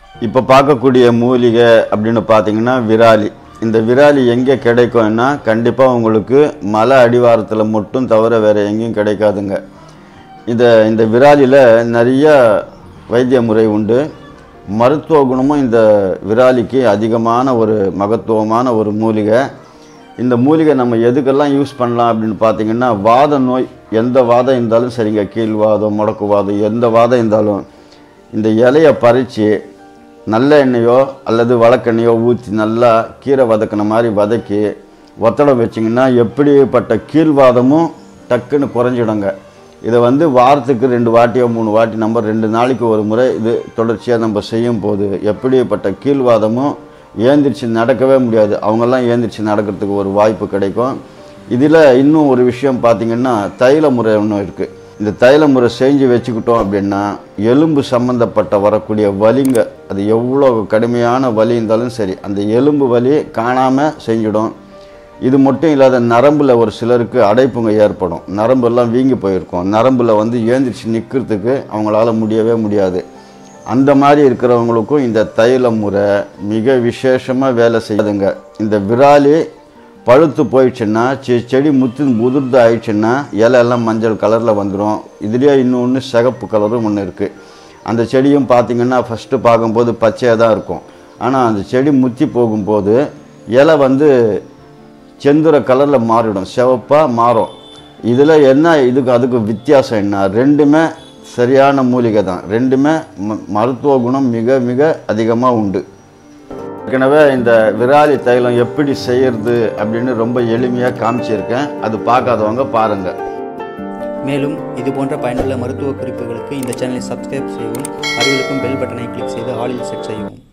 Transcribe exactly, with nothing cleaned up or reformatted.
இப்போ பார்க்கக்கூடிய மூலிகை அப்படின்னு பார்த்தீங்கன்னா விராலி. இந்த விராலி எங்கே கிடைக்கும்னா கண்டிப்பாக உங்களுக்கு மலை அடிவாரத்தில் மட்டும் தவிர வேறு எங்கேயும் கிடைக்காதுங்க. இதை இந்த விராலியில் நிறைய வைத்திய முறை உண்டு. மருத்துவ குணமும் இந்த விராலிக்கு அதிகமான ஒரு மகத்துவமான ஒரு மூலிகை. இந்த மூலிகை நம்ம எதுக்கெல்லாம் யூஸ் பண்ணலாம் அப்படின்னு பார்த்தீங்கன்னா, வாத நோய் எந்த வாதம் இருந்தாலும் சரிங்க, கீழ்வாதம் முடக்குவாதம் எந்த வாதம் இருந்தாலும் இந்த இலையை பறித்து நல்ல எண்ணெயோ அல்லது வழக்கெண்ணெயோ ஊற்றி நல்லா கீரை வதக்கின மாதிரி வதக்கி ஒத்தடம் வச்சிங்கன்னா எப்படிப்பட்ட கீழ்வாதமும் டக்குன்னு குறைஞ்சிடுங்க. இதை வந்து வாரத்துக்கு ரெண்டு வாட்டியோ மூணு வாட்டி நம்ம ரெண்டு நாளைக்கு ஒரு முறை இது தொடர்ச்சியாக நம்ம செய்யும் போது எப்படிப்பட்ட கீழ்வாதமும் ஏந்திரிச்சு நடக்கவே முடியாது, அவங்கெல்லாம் ஏந்திரிச்சு நடக்கிறதுக்கு ஒரு வாய்ப்பு கிடைக்கும். இதில் இன்னும் ஒரு விஷயம் பார்த்திங்கன்னா, தைல முறை ஒன்று இருக்குது. இந்த தைல முறை செஞ்சு வச்சுக்கிட்டோம் அப்படின்னா எலும்பு சம்மந்தப்பட்ட வரக்கூடிய வலிங்க, அது எவ்வளோ கடுமையான வலி இருந்தாலும் சரி அந்த எலும்பு வலி காணாமல் செஞ்சிடும். இது மட்டும் இல்லாத நரம்பில் ஒரு சிலருக்கு அடைப்புங்க ஏற்படும், நரம்பெல்லாம் வீங்கி போயிருக்கும், நரம்பில் வந்து ஏந்திரிச்சு நிற்கிறதுக்கு அவங்களால முடியவே முடியாது. அந்த மாதிரி இருக்கிறவங்களுக்கும் இந்த தைல முறை மிக விசேஷமாக வேலை செய்யுதுங்க. இந்த விராலி பழுத்து போயிடுச்சுன்னா செடி முத்து முதிர்ந்து ஆயிடுச்சுன்னா இலையெல்லாம் மஞ்சள் கலரில் வந்துடும். இதுலேயே இன்னொன்று சிகப்பு கலரும் ஒன்று இருக்குது. அந்த செடியும் பார்த்திங்கன்னா ஃபஸ்ட்டு பார்க்கும்போது பச்சையாக தான் இருக்கும், ஆனால் அந்த செடி முத்தி போகும்போது இலை வந்து செந்துர கலரில் மாறிடும், சிவப்பாக மாறும். இதில் என்ன இதுக்கு அதுக்கு வித்தியாசம் என்ன, ரெண்டுமே சரியான மூலிகை தான், ரெண்டுமே ம மருத்துவ குணம் மிக மிக அதிகமாக உண்டு. ஏற்கனவே இந்த விராலி தைலம் எப்படி செய்கிறது அப்படின்னு ரொம்ப எளிமையாக காமிச்சிருக்கேன், அது பார்க்காதவங்க பாருங்கள். மேலும் இது போன்ற பயனுள்ள மருத்துவ குறிப்புகளுக்கு இந்த சேனலை சப்ஸ்கிரைப் செய்யவும், அருகிலுக்கும் பெல் பட்டனை கிளிக் செய்து ஆலில் செட் செய்யவும்.